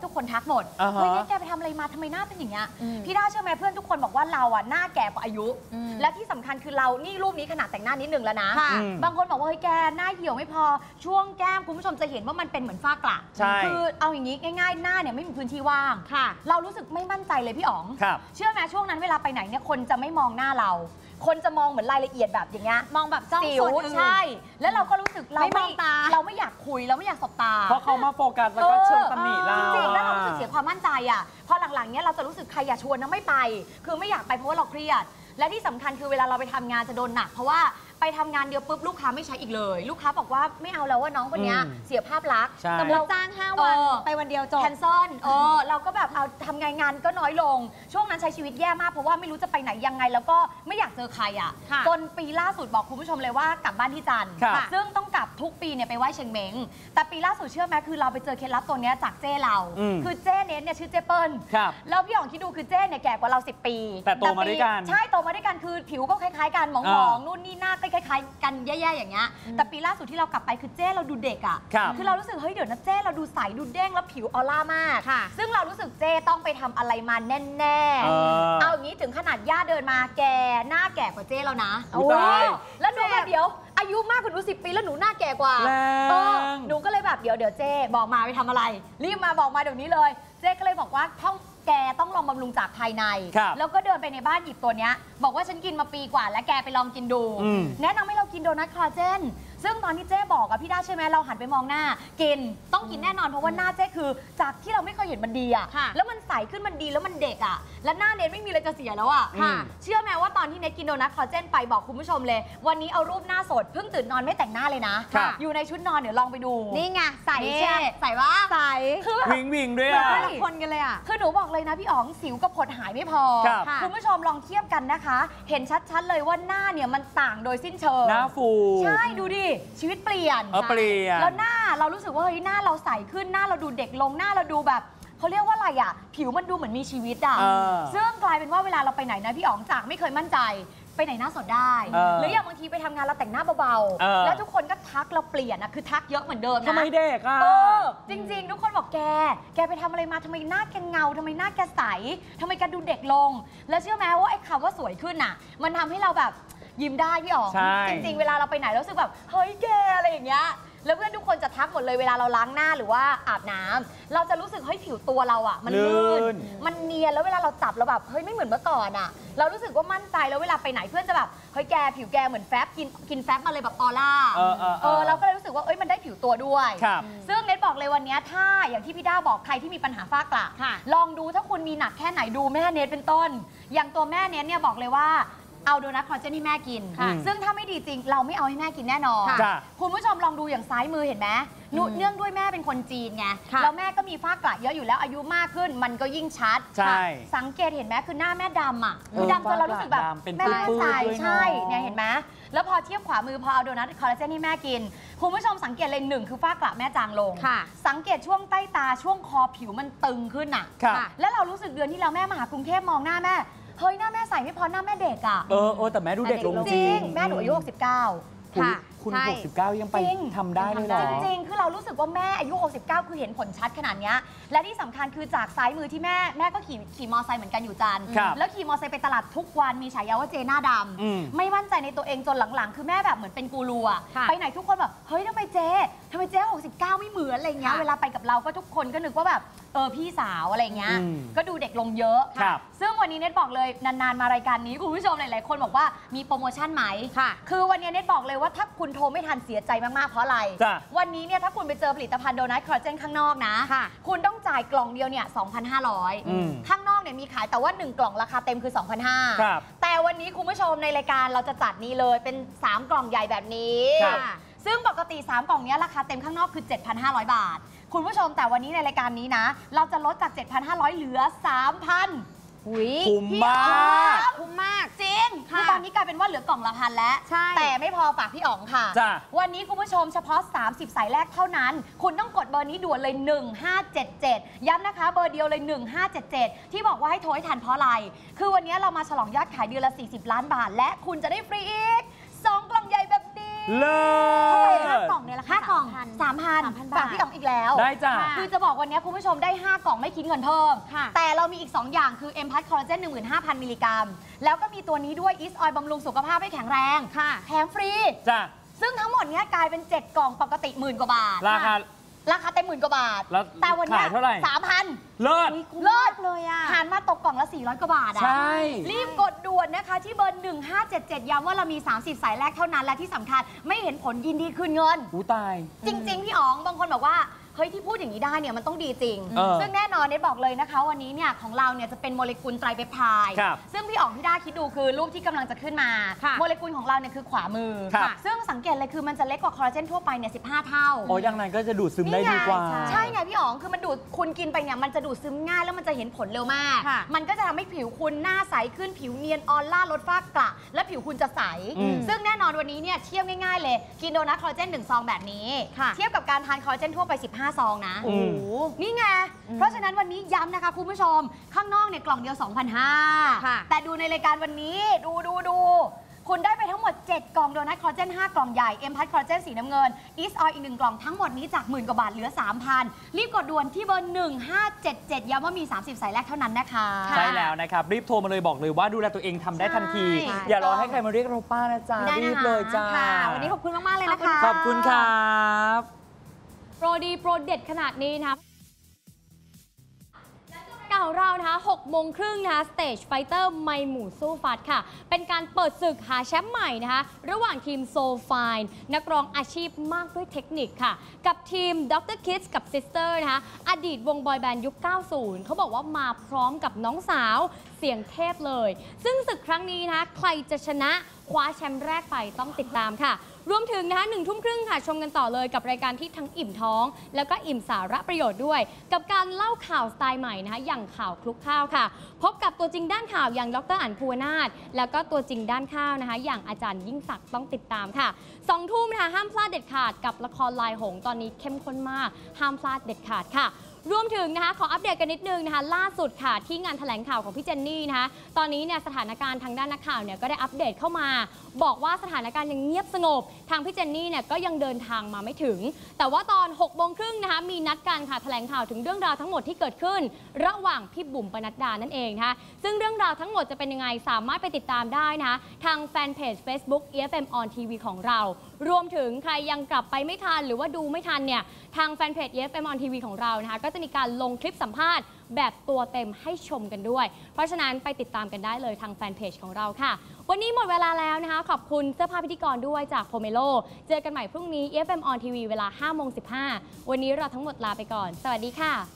ทุกคนทักหมดเฮ้ยแกไปทำอะไรมาทำไมหน้าเป็นอย่างเงี้ยพี่ด้าเชื่อไหมเพื่อนทุกคนบอกว่าเราอ่ะหน้าแก่กว่าอายุและที่สำคัญคือเรานี่รูปนี้ขนาดแต่งหน้านิดนึงแล้วนะบางคนบอกว่าเฮ้ยแกหน้าเหี่ยวไม่พอช่วงแก้มคุณผู้ชมจะเห็นว่ามันเป็นเหมือนฝ้ากระคือเอาอย่างนี้ง่ายๆหน้าเนี่ยไม่มีพื้นที่ว่างเรารู้สึกไม่มั่นใจเลยพี่อ๋องเชื่อไหมช่วงนั้นเวลาไปไหนเนี่ยคนจะไม่มองหน้าเราคนจะมองเหมือนรายละเอียดแบบอย่างเงี้ยมองแบบจ้องสดใช่แล้วเราก็รู้สึกเราไม่อยากคุยเราไม่อยากสบตาเพราะเขามาโฟกัสแล้วก็เชิงตำหนิเราจริงๆแล้วเรารู้สึกเสียความมั่นใจอ่ะพอหลังๆเนี้ยเราจะรู้สึกใครอย่าชวนนะไม่ไปคือไม่อยากไปเพราะว่าเราเครียดและที่สำคัญคือเวลาเราไปทำงานจะโดนหนักเพราะว่าไปทำงานเดียวปุ๊บลูกค้าไม่ใช้อีกเลยลูกค้าบอกว่าไม่เอาแล้วว่าน้องคนนี้เสียภาพลักษณ์แต่เราจ้าง5 วันไปวันเดียวจบแคนเซิลเราก็แบบเอาทำงานก็น้อยลงช่วงนั้นใช้ชีวิตแย่มากเพราะว่าไม่รู้จะไปไหนยังไงแล้วก็ไม่อยากเจอใครอ่ะจนปีล่าสุดบอกคุณผู้ชมเลยว่ากลับบ้านที่จันทร์ซึ่งต้องกลับทุกปีเนี่ยไปไหว้เชียงเม้งแต่ปีล่าสุดเชื่อไหมคือเราไปเจอเคล็ดลับตัวนี้จากเจ้เราคือเจ้เน้นเนี่ยชื่อเจ้เปิ้ลแล้วพี่อ๋องคิดดูคือเจ้เนี่ยแก่กว่าเรา10 ปีแต่โตมาด้วยกันใช่โตมาด้วยกันคือผิวก็คล้ายๆกันหมองๆนู่นนี่หน้าก็คล้ายๆกันแย่ๆอย่างเงี้ยแต่ปีล่าสุดที่เรากลับไปคือเจ้เราดูเด็กอ่ะคือเรารู้สึกเฮ้ยเดี๋ยวนะเจ้เราดูใสดูเด้งแล้วผิวออร่ามากซึ่งเรารู้สึกเจ้ต้องไปทำอะไรมาแน่ๆเอาอย่างนี้ถึงขนาดย่าเดินมาแกหน้าแก่กว่าเจ้แล้วนะแล้วหนูแบบเดี๋ยวอายุมากกว่าหนู10 ปีแล้วหนูหน้าแก่กว่าหนูก็เลยแบบเดี๋ยวเจ้บอกมาไปทำอะไรรีบมาบอกมาเดี๋ยวนี้เลยเจ้ก็เลยบอกว่าแกต้องลองบำรุงจากภายในแล้วก็เดินไปในบ้านหยิบตัวเนี้ยบอกว่าฉันกินมาปีกว่าแล้วแกไปลองกินดูแนะนำให้เรากินโดนัทคอลลาเจนซึ่งตอนที่เจ๊บอกอะพี่ด้าใช่ไหมเราหันไปมองหน้ากินต้องกินแน่นอนเพราะว่าหน้าเจ๊คือจากที่เราไม่เคยเห็นมันดีอะแล้วมันใสขึ้นมันดีแล้วมันเด็กอะและหน้าเน็ตไม่มีอะไรจะเสียแล้วอะเชื่อไหมว่าตอนที่เน็ตกินโดนัทคอลลาเจนไปบอกคุณผู้ชมเลยวันนี้เอารูปหน้าสดเพิ่งตื่นนอนไม่แต่งหน้าเลยนะอยู่ในชุดนอนเดี๋ยวลองไปดูนี่ไงใสใช่ใสว่าใสคือวิ่งด้วยอะคนกันเลยอะคือหนูบอกเลยนะพี่อ๋องสิวกับผดหายไม่พอคุณผู้ชมลองเทียบกันนะคะเห็นชัดๆเลยว่าหน้าเนี่ยมันต่างโดยสิ้นเชิงหน้าฟูใช่ดูดิชีวิตเปลี่ยนแล้วหน้าเรารู้สึกว่าเฮ้ยหน้าเราใสขึ้นหน้าเราดูเด็กลงหน้าเราดูแบบเขาเรียกว่าอะไรอ่ะผิวมันดูเหมือนมีชีวิตอ่ะซึ่งกลายเป็นว่าเวลาเราไปไหนนะพี่อ๋องจากไม่เคยมั่นใจไปไหนหน้าสดได้หรืออย่างบางทีไปทำงานเราแต่งหน้าเบาๆแล้วทุกคนก็ทักเราเปลี่ยนอ่ะคือทักเยอะเหมือนเดิมนะทำไมเด็กอ่ะจริงๆทุกคนบอกแกไปทำอะไรมาทำไมหน้าแกเงาทำไมหน้าแกใสทำไมแกดูเด็กลงแล้วเชื่อไหมว่าไอ้คำว่าสวยขึ้นอ่ะมันทำให้เราแบบยิ้มได้พี่อ๋องจริงๆเวลาเราไปไหนเรารู้สึกแบบเฮ้ยแกอะไรอย่างเงี้ยแล้วเพื่อนทุกคนจะทักหมดเลยเวลาเราล้างหน้าหรือว่าอาบน้ำเราจะรู้สึกเฮ้ยผิวตัวเราอ่ะมันลื่นมันเนียนแล้วเวลาเราจับเราแบบเฮ้ยไม่เหมือนเมื่อก่อนอ่ะเรารู้สึกว่ามั่นใจแล้วเวลาไปไหนเพื่อนจะแบบเฮ้ยแกผิวแกเหมือนแฟบกินแฟบมาเลยแบบออร่าเราก็เลยรู้สึกว่าเอ้ยมันได้ผิวตัวด้วยซึ่งเน็ตบอกเลยวันนี้ถ้าอย่างที่พี่ด้าบอกใครที่มีปัญหาฝ้ากระลองดูถ้าคุณมีหนักแค่ไหนดูแม่เน็ตเป็นต้นอย่างตัวแม่เน็ตเนี่ยบอกเลยว่าเอาโดนัทคอลลาเจนให้แม่กินซึ่งถ้าไม่ดีจริงเราไม่เอาให้แม่กินแน่นอนคุณผู้ชมลองดูอย่างซ้ายมือเห็นไหมเนื่องด้วยแม่เป็นคนจีนไงแล้วแม่ก็มีฝ้ากระเยอะอยู่แล้วอายุมากขึ้นมันก็ยิ่งชัดสังเกตเห็นไหมคือหน้าแม่ดำอ่ะดำจนเรารู้สึกแบบแม่ใสใช่เนี่ยเห็นไหมแล้วพอเทียบขวามือพอเอาโดนัทคอลลาเจนให้แม่กินคุณผู้ชมสังเกตเลย1คือฝ้ากระแม่จางลงสังเกตช่วงใต้ตาช่วงคอผิวมันตึงขึ้นอ่ะแล้วเรารู้สึกเดือนที่แล้วแม่มาหากรุงเทพมองหน้าแม่เฮ้ยหน้าแม่ใสไม่พอหน้าแม่เด็กอ่ะแต่แม่ดูเด็กลงจริงแม่หนูอายุ69 คุณ69ยังไปทำได้เลยเหรอจริงๆคือเรารู้สึกว่าแม่อายุ69คือเห็นผลชัดขนาดนี้และที่สำคัญคือจากซ้ายมือที่แม่ก็ขี่มอไซค์เหมือนกันอยู่จันแล้วขี่มอไซค์ไปตลาดทุกวันมีฉายาว่าเจหน้าดำไม่มั่นใจในตัวเองจนหลังๆคือแม่แบบเหมือนเป็นกูรูอะไปไหนทุกคนแบบเฮ้ยทำไมเจ๊69ไม่เหมือนอะไรเงี้ยเวลาไปกับเราก็ทุกคนก็นึกว่าแบบพี่สาวอะไรเงี้ยก็ดูเด็กลงเยอะซึ่งวันนี้เน็ตบอกเลยนานๆมารายการนี้คุณผู้ชมหลายๆคนบอกว่ามีโปรโมชั่นไหมคือวันนี้เน็ตบอกเลยว่าถ้าคุณโทรไม่ทันเสียใจมากๆเพราะอะไรวันนี้เนี่ยถ้าคุณไปเจอผลิตภัณฑ์โดนัทคอลลาเจนข้างนอกนะคุณต้องจ่ายกล่องเดียวเนี่ย 2,500 ข้างนอกเนี่ยมีขายแต่ว่า1กล่องราคาเต็มคือ 2,500 แต่วันนี้คุณผู้ชมในรายการเราจะจัดนี้เลยเป็น3กล่องใหญ่แบบนี้ซึ่งปกติ3กล่องนี้ราคาเต็มข้างนอกคือ 7,500 บาทคุณผู้ชมแต่วันนี้ในรายการนี้นะเราจะลดจาก 7,500 เหลือ 3,000 คุ้มมากจริงคือตอนนี้กลายเป็นว่าเหลือกล่องละ1,000แล้วแต่ไม่พอฝากพี่อ๋องค่ะวันนี้คุณผู้ชมเฉพาะ30สายแรกเท่านั้นคุณต้องกดเบอร์นี้ด่วนเลย1577ย้ำนะคะเบอร์เดียวเลย1577ที่บอกว่าให้โทรให้ทันเพราะอะไรคือวันนี้เรามาฉลองยอดขายเดือนละ40 ล้านบาทและคุณจะได้ฟรีอีก2กล่องใหญ่แบบนี้เลิศ 5 กล่องเนี่ยราคา 5 กล่อง 3,000 ฝากพี่อ๋องอีกแล้วได้จ้ะคือจะบอกวันนี้คุณผู้ชมได้ 5 กล่องไม่คิดเงินเพิ่ม แต่เรามีอีก 2 อย่างคือ M+ Collagen 15,000 มิลลิกรัม แล้วก็มีตัวนี้ด้วย East Oil บำรุงสุขภาพให้แข็งแรงแถมฟรีจ้ะซึ่งทั้งหมดเนี้ยกลายเป็น 7 กล่องปกติ10,000 กว่าบาท ราคาเต็ม10,000 กว่าบาท แต่วันนี้ขายเท่าไหร่ 3,000 เลิศเลิศเลยอ่ะหารมาตกกล่องละ 400 กว่าบาทอ่ะใช่รีบกดด่วนนะคะที่เบอร์ 1577 ย้ำว่าเรามี 30 สายแรกเท่านั้น และที่สำคัญไม่เห็นผลยินดีคืนเงินอู้ตายจริง ๆ พี่อ๋องบางคนบอกว่าเฮ้ยที่พูดอย่างนี้ได้เนี่ยมันต้องดีจริงซึ่ซึ่งแน่นอนเนทบอกเลยนะคะวันนี้เนี่ยของเราเนี่ยจะเป็นโมเลกุลไตรเปปไทด์ครับซึ่งพี่อ๋องพี่ด้าคิดดูคือรูปที่กำลังจะขึ้นมาโมเลกุลของเราเนี่ยคือขวามือครับซึ่งสังเกตเลยคือมันจะเล็กกว่าคอลลาเจนทั่วไปเนี่ย15 เท่าโอ้ยังไงก็จะดูดซึมได้ดีกว่าใช่ไงพี่อ๋องคือมันดูดคุณกินไปเนี่ยมันจะดูดซึมง่ายแล้วมันจะเห็นผลเร็วมาก มันก็จะทำให้ผิวคุณหน้าใสขึ้นผิวเนียนออร่าลดฝ้ากระและผิวคุณจะใส ซึ่งแน่นอนวันนี้เนี่ยเทียบง่ายๆเลยกินโดนัทคอลลาเจน1 ซองแบบนี้เทียบกับการทานคอลลาเจนทั่วไป15 ซองนะนี่ไงเพราะฉะนั้นวันนี้ย้ำนะคะคุณผู้ชมข้างนอกเนี่ยกล่องเดียว 2,500 แต่ดูในรายการวันนี้ดูคุณได้ไปทั้งหมด 7 กล่องโดนัทคอลลาเจน5 กล่องใหญ่ M+ คอลลาเจนสีน้ำเงิน East Oil อีก 1 กล่องทั้งหมดนี้จาก10,000 กว่าบาทเหลือ 3,000 รีบกดด่วนที่เบอร์ 1577 ย้ำว่ามี 30 สายแรกเท่านั้นนะคะใช่แล้วนะครับ รีบโทรมาเลยบอกเลยว่าดูแลตัวเองทำได้ทันที อย่ารอให้ใครมาเรียกเราป้านะจ๊ะรีบเลยจ้าวันนี้ขอบคุณมากๆเลยนะคะขอบคุณครับโปรดีโปรเด็ดขนาดนี้นะครับของเรานะคะ6 โมงครึ่งนะคะ Stage Fighter ไมหมู่สู้ฟัดค่ะ เป็นการเปิดศึกหาแชมป์ใหม่นะคะ ระหว่างทีม So Fine นักร้องอาชีพมากด้วยเทคนิคค่ะ กับทีม Dr. Kids กับ Sister นะคะอดีตวงบอยแบนด์ยุค 90 เขาบอกว่ามาพร้อมกับน้องสาวเสียงเทพเลย ซึ่งศึกครั้งนี้นะคะใครจะชนะคว้าแชมป์แรกไปต้องติดตามค่ะ รวมถึงนะคะ1 ทุ่มครึ่งค่ะชมกันต่อเลยกับรายการที่ทั้งอิ่มท้อง แล้วก็อิ่มสาระประโยชน์ด้วย กับการเล่าข่าวสไตล์ใหม่นะคะอย่างข่าวคลุกข้าวค่ะ พบกับตัวจริงด้านข่าวอย่างดร.อั๋นภูวนาถแล้วก็ตัวจริงด้านข้าวนะคะอย่างอาจารย์ยิ่งศักดิ์ต้องติดตามค่ะ2 ทุ่มนะคะห้ามพลาดเด็ดขาดกับละครลายหงส์ตอนนี้เข้มข้นมากห้ามพลาดเด็ดขาดค่ะ รวมถึงนะคะขออัปเดตกันนิดนึงนะคะล่าสุดค่ะที่งานแถลงข่าวของพี่เจนนี่นะคะตอนนี้เนี่ยสถานการณ์ทางด้านนักข่าวเนี่ยก็ได้อัปเดตเข้ามาบอกว่าสถานการณ์ยังเงียบสงบทางพี่เจนนี่เนี่ยก็ยังเดินทางมาไม่ถึงแต่ว่าตอน6 โมงครึ่งนะคะมีนัดกันค่ะแถลงข่าวถึงเรื่องราวทั้งหมดที่เกิดขึ้นระหว่างพี่บุ๋มปนัดดานั่นเองนะคะซึ่งเรื่องราวทั้งหมดจะเป็นยังไงสามารถไปติดตามได้นะคะทางแฟนเพจ Facebook EFM on TV ของเรารวมถึงใครยังกลับไปไม่ทันหรือว่าดูไม่ทันเนี่ยทางแฟนเพจ EFM on TV ของเรานะคะก็จะมีการลงคลิปสัมภาษณ์แบบตัวเต็มให้ชมกันด้วยเพราะฉะนั้นไปติดตามกันได้เลยทางแฟนเพจของเราค่ะวันนี้หมดเวลาแล้วนะคะขอบคุณเสื้อผ้าพิธีกรด้วยจากโพเมโลเจอกันใหม่พรุ่งนี้ EFM on TV เวลา 5:15 วันนี้เราทั้งหมดลาไปก่อนสวัสดีค่ะ